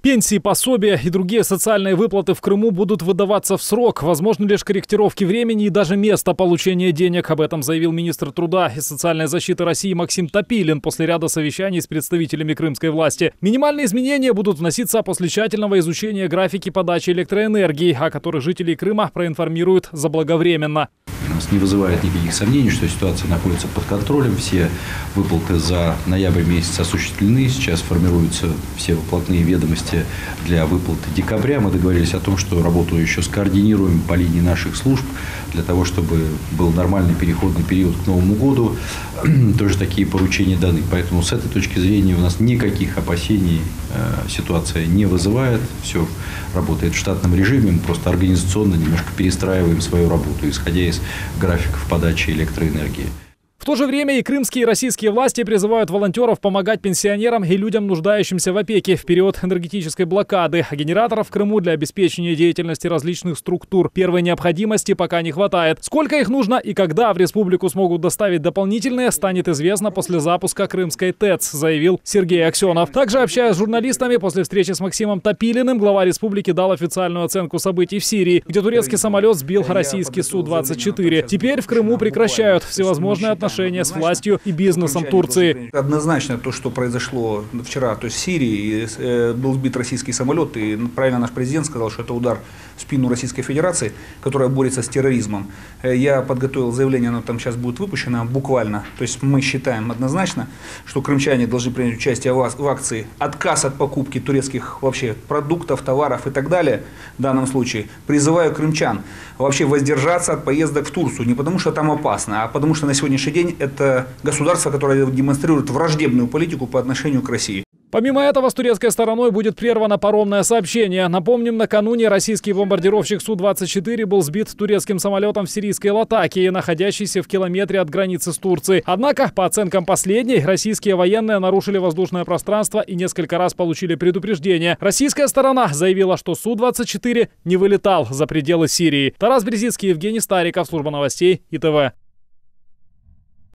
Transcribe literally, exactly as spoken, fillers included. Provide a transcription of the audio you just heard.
Пенсии, пособия и другие социальные выплаты в Крыму будут выдаваться в срок. Возможны лишь корректировки времени и даже места получения денег. Об этом заявил министр труда и социальной защиты России Максим Топилин после ряда совещаний с представителями крымской власти. Минимальные изменения будут вноситься после тщательного изучения графики подачи электроэнергии, о которых жителей Крыма проинформируют заблаговременно. У нас не вызывает никаких сомнений, что ситуация находится под контролем. Все выплаты за ноябрь месяц осуществлены. Сейчас формируются все выплатные ведомости для выплаты декабря. Мы договорились о том, что работу еще скоординируем по линии наших служб для того, чтобы был нормальный переходный период к Новому году. Тоже такие поручения даны. Поэтому с этой точки зрения у нас никаких опасений ситуация не вызывает. Все работает в штатном режиме. Мы просто организационно немножко перестраиваем свою работу, исходя из графиков подачи электроэнергии. В то же время и крымские и российские власти призывают волонтеров помогать пенсионерам и людям, нуждающимся в опеке в период энергетической блокады. А генераторов в Крыму для обеспечения деятельности различных структур первой необходимости пока не хватает. Сколько их нужно и когда в республику смогут доставить дополнительные, станет известно после запуска крымской ТЭЦ, заявил Сергей Аксенов. Также, общаясь с журналистами, после встречи с Максимом Топилиным, глава республики дал официальную оценку событий в Сирии, где турецкий самолет сбил российский Су двадцать четыре. Теперь в Крыму прекращают всевозможные отношения с властью и бизнесом Турции. Однозначно то, что произошло вчера, то есть в Сирии был сбит российский самолет, и правильно наш президент сказал, что это удар в спину Российской Федерации, которая борется с терроризмом. Я подготовил заявление, оно там сейчас будет выпущено буквально. То есть мы считаем однозначно, что крымчане должны принять участие в акции «Отказ от покупки турецких вообще продуктов, товаров и так далее». В данном случае призываю крымчан вообще воздержаться от поездок в Турцию. Не потому что там опасно, а потому что на сегодняшний день это государство, которое демонстрирует враждебную политику по отношению к России. Помимо этого, с турецкой стороной будет прервано паромное сообщение. Напомним, накануне российский бомбардировщик Су двадцать четыре был сбит турецким самолетом в сирийской Латакии, находящейся в километре от границы с Турцией. Однако, по оценкам последней, российские военные нарушили воздушное пространство и несколько раз получили предупреждение. Российская сторона заявила, что Су двадцать четыре не вылетал за пределы Сирии. Тарас Березицкий, Евгений Стариков, служба новостей И Т В.